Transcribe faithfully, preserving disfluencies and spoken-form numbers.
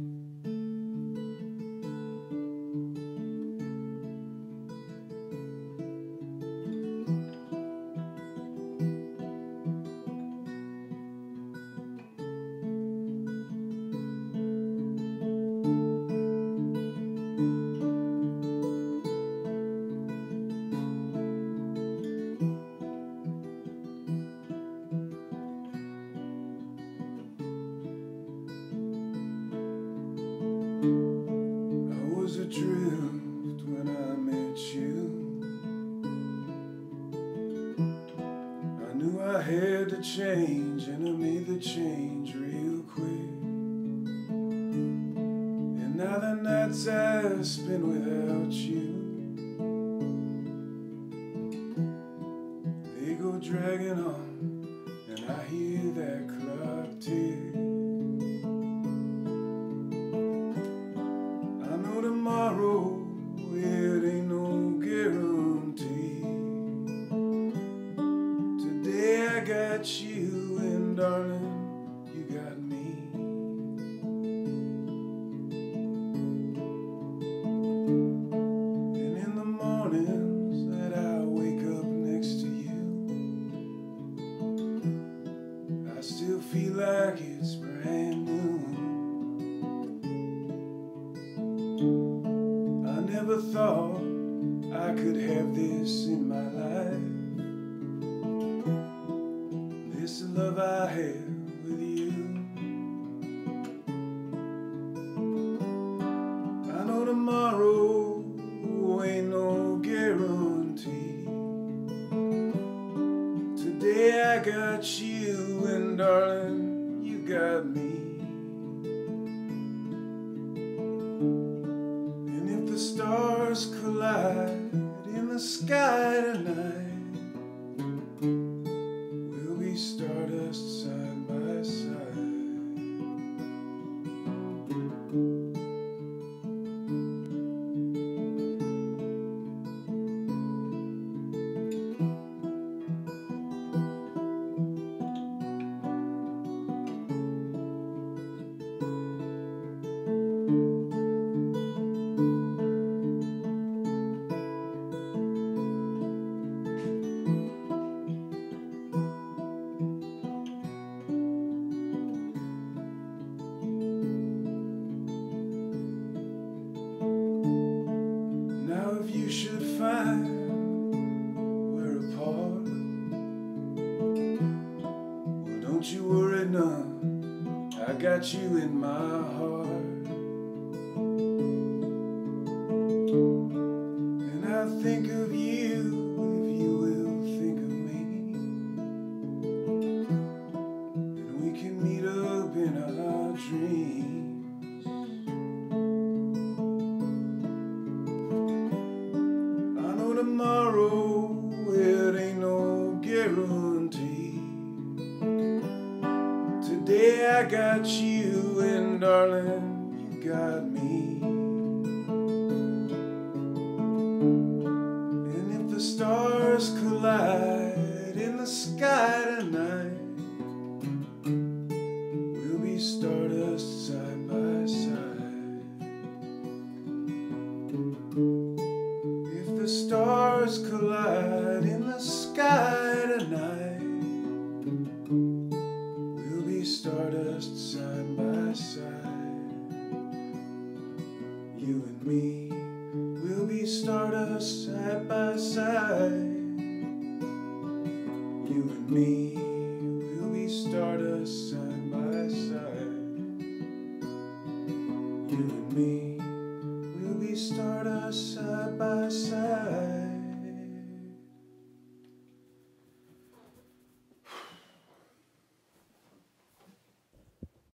I was adrift when I met you. I knew I had to change, and I made the change real quick. And now the nights I spend without you, they go dragging on, and I hear that clock tick. I know tomorrow, it ain't no guarantee. Today I got you, and darling, you got me. And in the mornings that I wake up next to you, I still feel like it's brand new. I never thought I could have this in my life, this love I have with you. I know tomorrow ain't no guarantee. Today I got you, and darling, you got me. The stars collide in the sky tonight, we'll be stardust side by side. If you should find we're apart, well, don't you worry none, I got you in my heart. And I think of you if you will think of me, and we can meet up in our dreams. Tomorrow, it ain't no guarantee. Today I got you, and darling, you got me. And if the stars collide in the sky tonight, we'll be stardust side by side. The stars collide in the sky tonight, we'll be stardust side by side. You and me, we'll be stardust side by side. You and me, we'll be stardust side by side. You and me, we'll be stardust side by side.